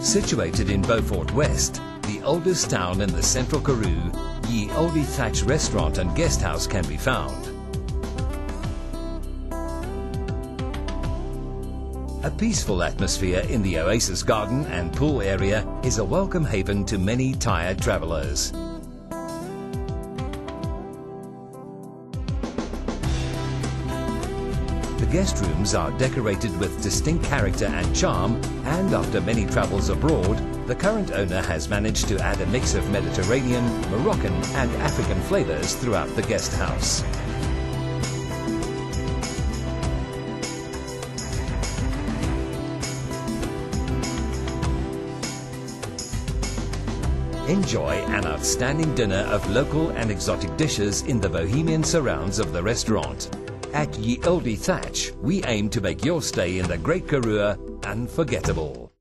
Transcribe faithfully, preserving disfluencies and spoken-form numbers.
Situated in Beaufort West, the oldest town in the central Karoo, ye Olde Thatch restaurant and guest house can be found. A peaceful atmosphere in the Oasis Garden and pool area is a welcome haven to many tired travellers. The guest rooms are decorated with distinct character and charm, and after many travels abroad, the current owner has managed to add a mix of Mediterranean, Moroccan and African flavours throughout the guest house. Enjoy an outstanding dinner of local and exotic dishes in the bohemian surrounds of the restaurant. At ye Olde Thatch, we aim to make your stay in the Great Karoo unforgettable.